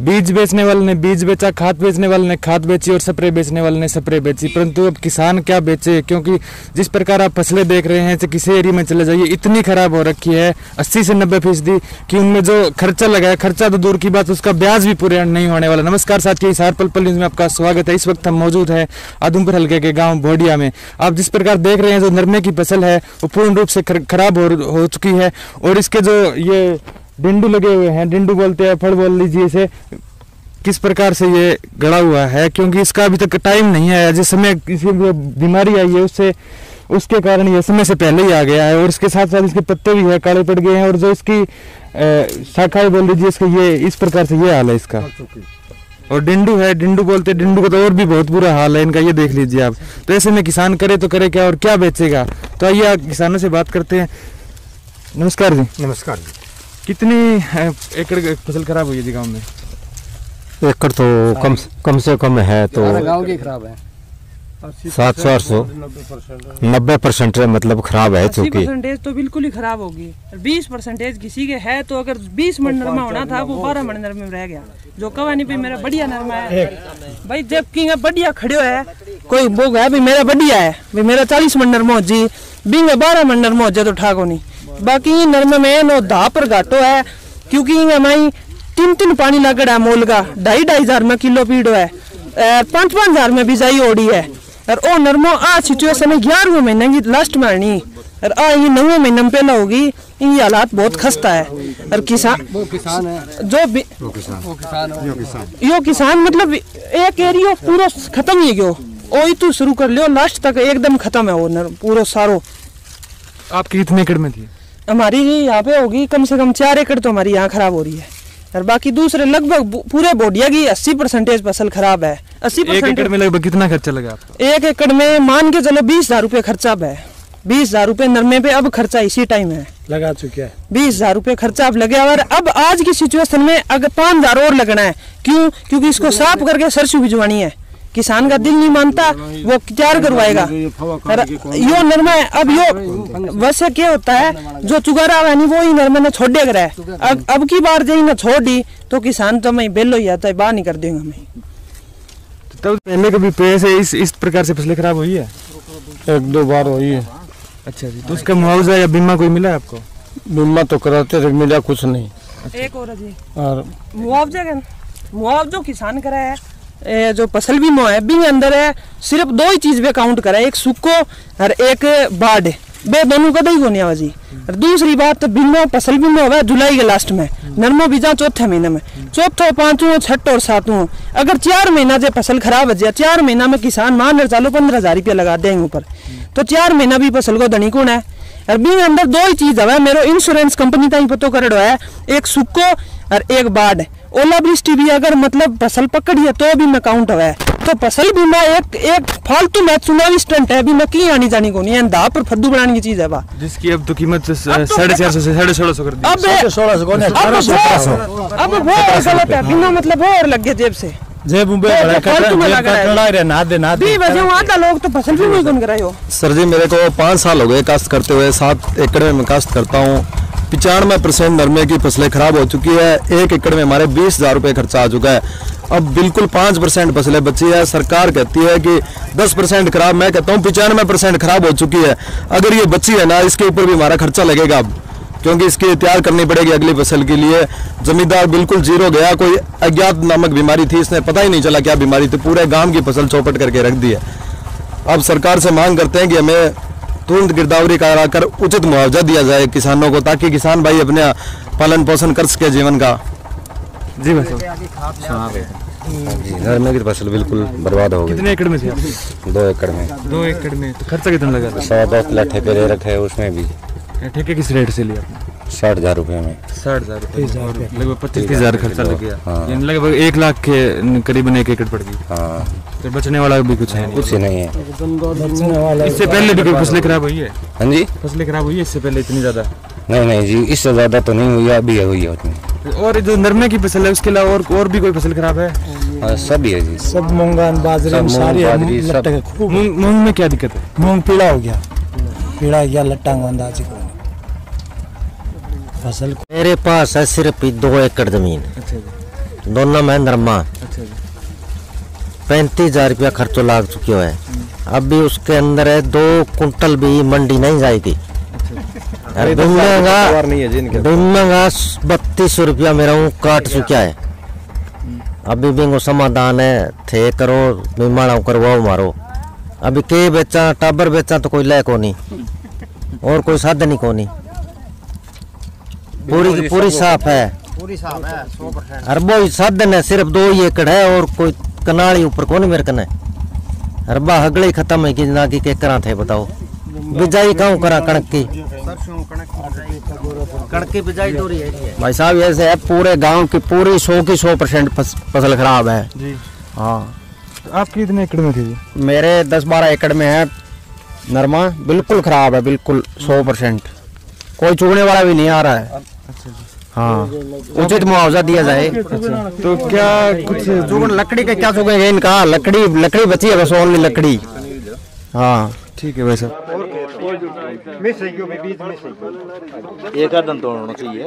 बीज बेचने वाले ने बीज बेचा, खाद बेचने वाले ने खाद बेची और स्प्रे बेचने वाले ने स्प्रे बेची। परंतु अब किसान क्या बेचे, क्योंकि जिस प्रकार आप फसलें देख रहे हैं, किसी एरिया में चले जाइए इतनी खराब हो रखी है 80 से 90% कि उनमें जो खर्चा लगा है, खर्चा तो दूर की बात, उसका ब्याज भी पूरे नहीं होने वाला। नमस्कार साथियों, हिसार पल पल न्यूज़ में आपका स्वागत है। इस वक्त हम मौजूद हैं आदमपुर हल्के के गाँव भोडिया में। आप जिस प्रकार देख रहे हैं जो नरमे की फसल है वो पूर्ण रूप से खराब हो चुकी है और इसके जो ये डिंडू लगे हुए हैं, डिंडू बोलते हैं, फल बोल लीजिए इसे, किस प्रकार से ये गड़ा हुआ है, क्योंकि इसका अभी तक टाइम नहीं आया। जिस समय किसी बीमारी आई है उसके कारण ये समय से पहले ही आ गया है और इसके साथ साथ इसके पत्ते भी है काले पड़ गए हैं और जो इसकी शाखाएं बोल लीजिए इसका ये इस प्रकार से ये हाल है इसका। और डिंडू है, डिंडू बोलते हैं, डिंडू का तो और भी बहुत बुरा हाल है इनका, ये देख लीजिए आप। तो ऐसे में किसान करे तो करे क्या और क्या बेचेगा। तो आइए किसानों से बात करते हैं। नमस्कार जी। नमस्कार जी। कितनी एकड़ फसल खराब हुई है जी गाँव में? एकड़ तो कम से कम है तो गाँव की खराब है 700-800 90% मतलब खराब है। 80% तो बिल्कुल ही खराब होगी। 20% किसी के है तो अगर 20 मन नरमा होना था वो 12 मन नरमे में रह गया। जो कवानी पे मेरा बढ़िया नरमा है भाई, जबकि बढ़िया खड़े है कोई वो है भी मेरा बढ़िया है भी, मेरा 40 मन नरमा हो जी, बिंग 12 मन नरमा हो जाए तो ठाक होनी। बाकी नरमे में नो धा पर घाटो है, क्योंकि हमारी 3 पानी लगड़ा है मोल का, 2.5 हजार में किलो पीड़ो है, 5 हजार में बिजाई ओड़ी है। और ओ नरमो आ सिचुएशन है 11वें महीने की लास्ट में आनी और आ ये 9वें महीने में पहला होगी। ये हालात बहुत खस्ता है। और किसान है जो यो किसान मतलब एक एरिया पूरा खत्म ही गयो, ओ तो शुरू कर लियो लास्ट तक एकदम खत्म है वो पूरा सारो। आपकी कितने एकड़ में थी? हमारी यहाँ पे होगी कम से कम 4 एकड़ तो हमारी यहाँ खराब हो रही है और बाकी दूसरे लगभग पूरे भोडिया की 80% फसल खराब है। 80%। एक एकड़ में लगभग कितना खर्चा लगा आपको? 1 एकड़ में मान के चलो 20,000 रुपये खर्चा है। 20,000 नरमे पे अब खर्चा इसी टाइम है लगा चुके हैं। 20,000 रुपये खर्चा अब लगे और अब आज की सिचुएशन में अगर 5,000 और लगना है। क्यों? क्योंकि इसको साफ करके सरसों भिजवानी है। किसान का दिल नहीं मानता, वो तैयार करवाएगा। यो नरमा है अब यो वैसे क्या होता है जो चुगारा है नहीं वो ही नरमा ने छोड़ दिया है। अब की बार जो ना छोड़ दी तो किसान तो मैं बेलो ही आता है, बाहर नहीं कर देंगे हमें। तब पहले कभी पैसे इस प्रकार से फसलें खराब हुई है? 1-2 बार हुई है। अच्छा जी। तो उसका मुआवजा या बीमा कोई मिला आपको? बीमा तो कराते थे, मिला कुछ नहीं। एक और जी और मुआवजा किसान करा है जो फसल बीमा है भी अंदर है, सिर्फ 2 ही चीज पे काउंट करा है, एक सूखो और एक बाढ़। बे दोनों कदा ही होने आवाजी। और दूसरी बात बीमा फसल बीमा हुआ जुलाई के लास्ट में, नरमो बीजा 4थे महीने में, 4, 5, 6 और 7। अगर 4 महीना जो फसल खराब हो जाए, 4 महीना में किसान मान चलो 15,000 रुपया लगा देंगे ऊपर, तो 4 महीना भी फसल को धनी कौन है। और भी अंदर 2 ही चीज है, मेरे इंश्योरेंस कंपनी तक पतो कर है, एक सूखो और एक बाढ़। ओलावृष्टि भी अगर मतलब फसल पकड़ी है तो भी मैं काउंट हुआ है। तो फसल बीमा एक फालतू में चुनावी स्टंट है, भी मैं की आनी जानी को नहीं है, दा पर फद्दू बनाने की चीज है बा, जिसकी अब तो कीमत 450 से 1650 कर दी। अब 1650 अब वो गलत है, बिना मतलब वो और लग गया जेब से जेब में आधा लोग तो फसल भी नहीं कराए हो। सर जी मेरे को 5 साल हो गए काश्त करते हुए, 7 एकड़ में मैं काश्त करता हूँ। 95% नरमे की फसलें खराब हो चुकी है। 1 एकड़ में हमारे 20,000 रुपये खर्चा आ चुका है। अब बिल्कुल 5% फसलें बची है। सरकार कहती है कि 10% खराब, मैं कहता हूँ 95% खराब हो चुकी है। अगर ये बची है ना, इसके ऊपर भी हमारा खर्चा लगेगा अब, क्योंकि इसकी तैयार करनी पड़ेगी अगली फसल के लिए। जमींदार बिल्कुल जीरो गया, कोई अज्ञात नामक बीमारी थी, इसने पता ही नहीं चला क्या बीमारी थी, पूरे गांव की फसल चौपट करके रख दी है। अब सरकार से मांग करते हैं कि हमें तुरंत गिरदावरी कराकर उचित मुआवजा दिया जाए किसानों को, ताकि किसान भाई अपने पालन पोषण कर सके जीवन का। जी बस नरमे की फसल बिल्कुल बर्बाद हो गई। कितने एकड़ में थी? 2 एकड़ में। 2 एकड़ में तो खर्चा कितना लगा? 110 किलो ठेके ले रखे, उसमें भी ठेके किस रेट से लिया आपने? 60,000 रुपये में। 60,000 रुपये, लगभग 25-30,000 खर्चा लग गया। यानी लगभग 1 लाख के करीबन 1 एकड़ पड़ गई। हाँ, तो बचने वाला भी कुछ है? कुछ नहीं है। इससे पहले भी कोई फसलें खराब हुई है? हाँ जी, फसलें खराब हुई है इससे पहले इतनी ज्यादा? नहीं जी, इससे ज्यादा तो नहीं हुई, अभी हुई है उसमें। और जो नरमे की फसल है उसके अलावा और भी कोई फसल खराब है? सब ही है जी, सब मूंगा बाजरे सारी मूंग में क्या दिक्कत है? मूंग पीला हो गया, पीला गया, लट्टा अंदाज फसल। मेरे पास है सिर्फ 2 एकड़ जमीन। अच्छा जी। दोनों में नरमा। अच्छा जी। 35,000 रुपया खर्चो लाग चुके है। अभी उसके अंदर है 2 कुंटल भी मंडी नहीं जाएगी। बिमंगा 3200 रुपया मेरा काट चुका है। अभी बिंगो समाधान है थे करो बीमाड़ा करवाओ मारो। अभी के बेचा टाबर बेचा तो कोई ले को नहीं और कोई साधन ही को नहीं। पूरी की पूरी साफ है, पूरी साफ है 100%। अरबो साधन है सिर्फ 2 एकड़ है और कोई कनाली ऊपर कौन मेरे कने अरबा हगले ही खत्म है कि ना कि के करा थे बताओ। बिजाई कहूँ करा कणक की बिजाई तो रही है भाई साहब। ऐसे है पूरे गांव की पूरी 100% फसल खराब है जी। हाँ आप कितने एकड़ में थे जी? मेरे 10-12 एकड़ में है नरमा। बिल्कुल खराब है, बिल्कुल 100%। कोई चुगने वाला भी नहीं आ रहा है। हाँ उचित मुआवजा दिया जाए। तो क्या कुछ लकड़ी का क्या चुगेंगे इनका? लकड़ी बची है बस, ओनली लकड़ी। हाँ ठीक है भाई साहब। एक आदम तो होना चाहिए।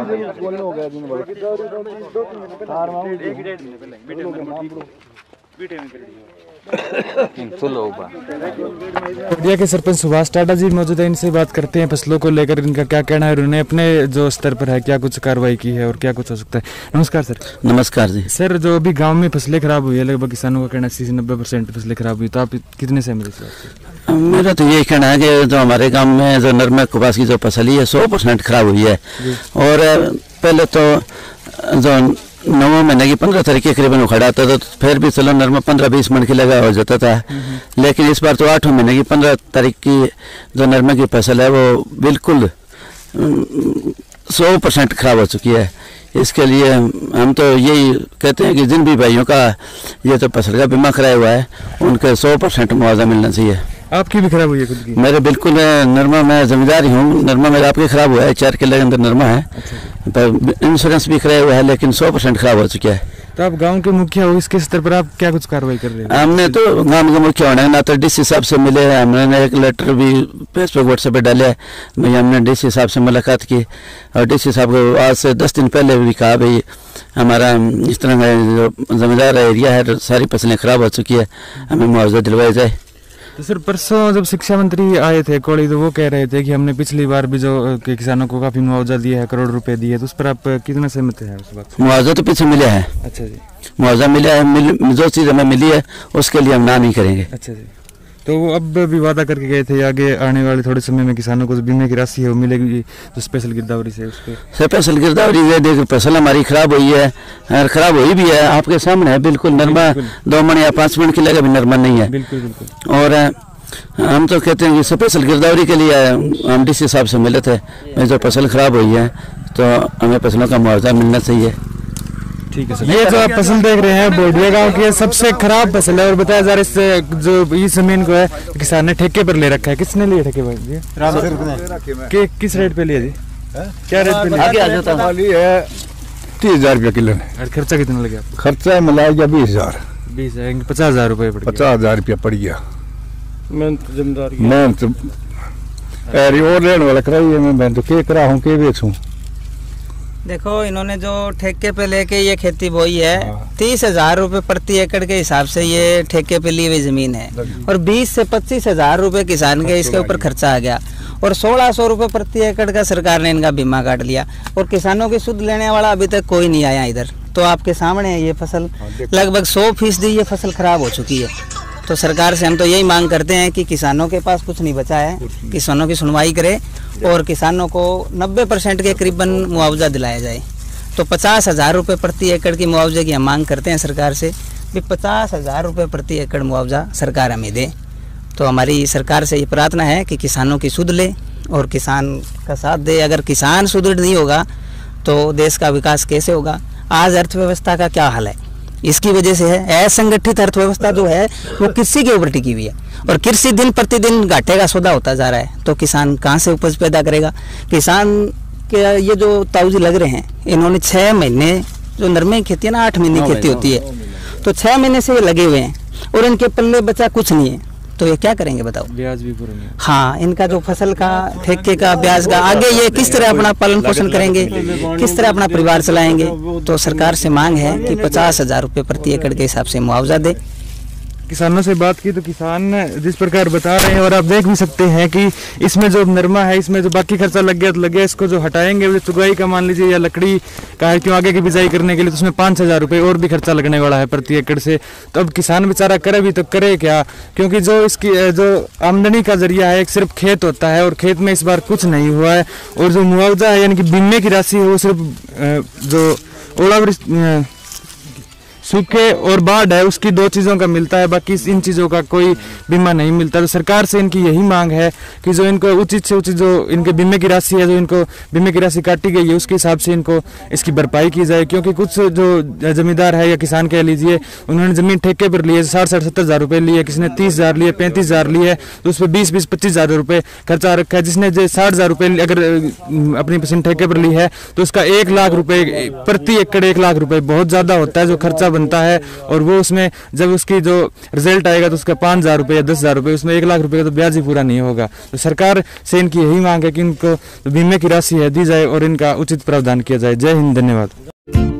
इंडिया के सरपंच सुभाष टाटा जी मौजूद है, इनसे बात करते हैं फसलों को लेकर इनका क्या कहना है। उन्होंने अपने जो स्तर पर है क्या कुछ कार्रवाई की है और क्या कुछ हो सकता है। नमस्कार सर। नमस्कार जी। सर जो अभी गांव में फसलें खराब हुई है, लगभग किसानों का कहना 80-90% फसलें खराब हुई, तो आप कितने सहमत हैं? मेरा तो यही कहना है कि जो हमारे गांव में जो नरमा कपास की जो फसल है 100% खराब हुई है। और पहले तो जो 9 महीने की 15 तारीख के करीबन उखड़ा था तो फिर भी चलो नरमा 15-20 मन की लगा हो जाता था। लेकिन इस बार तो 8 महीने की 15 तारीख की जो नरमा की फसल है वो बिल्कुल 100% खराब हो चुकी है। इसके लिए हम तो यही कहते हैं कि जिन भी भाइयों का ये तो फसल का बीमा कराया हुआ है उनके 100% मुआवजा मिलना चाहिए। आपकी भी खराब हुई है खुद की? मेरे बिल्कुल नरमा, मैं जमींदार ही हूँ। नरमा मेरा आपके खराब हुआ है, 4 किले के अंदर नरमा है। तो इंश्योरेंस भी कराया हुआ है लेकिन 100% खराब हो चुका है। तो आप गांव के मुखिया हो, इसके स्तर पर आप क्या कुछ कार्रवाई कर रहे हैं? हमने तो गांव के मुखिया होना है ना, तो डीसी साहब से मिले हैं। हमने एक लेटर भी फेसबुक व्हाट्सएप पे डाला है। भाई हमने डीसी साहब से मुलाकात की और डीसी साहब को आज से 10 दिन पहले भी कहा भाई हमारा इस तरह का जो जमींदार एरिया है सारी फसलें खराब हो चुकी है, हमें मुआवजा दिलवाया जाए। तो सर परसों जब शिक्षा मंत्री आए थे कोड़ी, तो वो कह रहे थे कि हमने पिछली बार भी जो किसानों को काफी मुआवजा दिया है, करोड़ रुपए दिए, तो उस पर आप कितना सहमत है उस बात? मुआवजा तो पीछे मिला है। अच्छा जी। मुआवजा मिला है, जो चीज़ हमें मिली है उसके लिए हम ना नहीं करेंगे। अच्छा जी। तो वो अब भी वादा करके गए थे आगे आने वाले थोड़े समय में किसानों को जो बीमे की राशि है वो मिलेगी, जो स्पेशल गिरदावरी से उस पर। स्पेशल गिरदावरी है, देखो फसल हमारी खराब हुई है और खराब हुई भी है, आपके सामने है बिल्कुल। नरमा 2 मन या 5 मन की लगा भी नरमा नहीं है। बिल्कुल बिल्कुल। और हम तो कहते हैं कि स्पेशल गिरदावरी के लिए हम डीसी साहब से मिले थे, जो फसल खराब हुई है तो हमें फसलों का मुआवजा मिलना चाहिए। ठीक है सर। ये जो आप फसल देख रहे हैं बोडिया गांव की सबसे खराब फसल है और बताया जा रहा है जो इस जमीन को है किसान ने ठेके पर ले रखा है। किसने लिए ठेके पर जी? किस रेट पे लिया जी? क्या रेट पे लिया? 30,000 रुपया किलो। और खर्चा कितना लगा? खर्चा मिला गया 20,000। 50,000 रुपये पड़ गया। 50,000 रुपया पड़ गया। मेहनत और लेने वाला कराई है, मैं तो के करा हूँ के बेचूं। देखो इन्होंने जो ठेके पे लेके ये खेती बोई है 30,000 रुपये प्रति एकड़ के हिसाब से ये ठेके पे ली हुई जमीन है और 20 से 25,000 रुपये किसान के इसके ऊपर खर्चा आ गया और 1,600 रुपये प्रति एकड़ का सरकार ने इनका बीमा काट लिया और किसानों की सुध लेने वाला अभी तक कोई नहीं आया इधर। तो आपके सामने है ये फसल लगभग 100% ये फसल खराब हो चुकी है। तो सरकार से हम तो यही मांग करते हैं कि किसानों के पास कुछ नहीं बचा है, किसानों की सुनवाई करे और किसानों को 90% के करीबन मुआवजा दिलाया जाए। तो 50,000 रुपये प्रति एकड़ की मुआवजे की हम मांग करते हैं सरकार से भी 50,000 रुपये प्रति एकड़ मुआवजा सरकार हमें दे। तो हमारी सरकार से ये प्रार्थना है कि किसानों की सुध ले और किसान का साथ दे। अगर किसान सुदृढ़ नहीं होगा तो देश का विकास कैसे होगा? आज अर्थव्यवस्था का क्या हाल है? इसकी वजह से है असंगठित अर्थव्यवस्था जो है वो कृषि के ऊपर टिकी हुई है और कृषि दिन प्रतिदिन घाटे का सौदा होता जा रहा है। तो किसान कहाँ से उपज पैदा करेगा? किसान के ये जो ताऊजी लग रहे हैं इन्होंने 6 महीने जो नरमे की खेती है ना 8 महीने की खेती होती है तो 6 महीने से ये लगे हुए हैं और इनके पल्ले बचा कुछ नहीं है। तो ये क्या करेंगे बताओ? ब्याज भी पूरा नहीं। हाँ, इनका जो फसल का ठेके का ब्याज का आगे ये किस तरह अपना पालन पोषण करेंगे, किस तरह अपना परिवार चलाएंगे? तो सरकार से मांग है कि 50,000 रुपये प्रति एकड़ के हिसाब से मुआवजा दे। किसानों से बात की तो किसान जिस प्रकार बता रहे हैं, और आप देख भी सकते हैं कि इसमें जो नरमा है, इसमें जो बाकी खर्चा लग गया तो लग गया, इसको जो हटाएंगे जो चुगाई का मान लीजिए या लकड़ी का है क्यों आगे की बिजाई करने के लिए, तो उसमें 5,000 रुपये और भी खर्चा लगने वाला है प्रति एकड़ से। तो अब किसान बेचारा करे भी तो करे क्या, क्योंकि जो इसकी जो आमदनी का जरिया है एक सिर्फ खेत होता है, और खेत में इस बार कुछ नहीं हुआ है। और जो मुआवजा है यानी कि बीमे की राशि है वो सिर्फ जो ओलावृष्टि सूखे और बाढ़ है उसकी 2 चीज़ों का मिलता है, बाकी इन चीज़ों का कोई बीमा नहीं मिलता। तो सरकार से इनकी यही मांग है कि जो इनको उचित से उचित जो इनके बीमे की राशि है, जो इनको बीमे की राशि काटी गई है उसके हिसाब से इनको इसकी भरपाई की जाए। क्योंकि कुछ जो जमींदार है या किसान कह लीजिए, उन्होंने ज़मीन ठेके पर लिए 60-70 हज़ार रुपये लिए, किसी ने 30,000 लिए, 35,000 लिए, तो उस पर 20-25 रुपये खर्चा रखा है। जिसने जो 60,000 रुपये अगर अपनी पसंद ठेके पर ली है तो उसका 1 लाख रुपये प्रति एकड़, 1 लाख रुपये बहुत ज़्यादा होता है जो खर्चा बनता है। और वो उसमें जब उसकी जो रिजल्ट आएगा तो उसका 5,000 रुपये या 10,000 रुपये, उसमें 1 लाख रुपये का तो ब्याज ही पूरा नहीं होगा। तो सरकार से इनकी यही मांग है कि इनको बीमे की राशि है दी जाए और इनका उचित प्रावधान किया जाए। जय हिंद, धन्यवाद।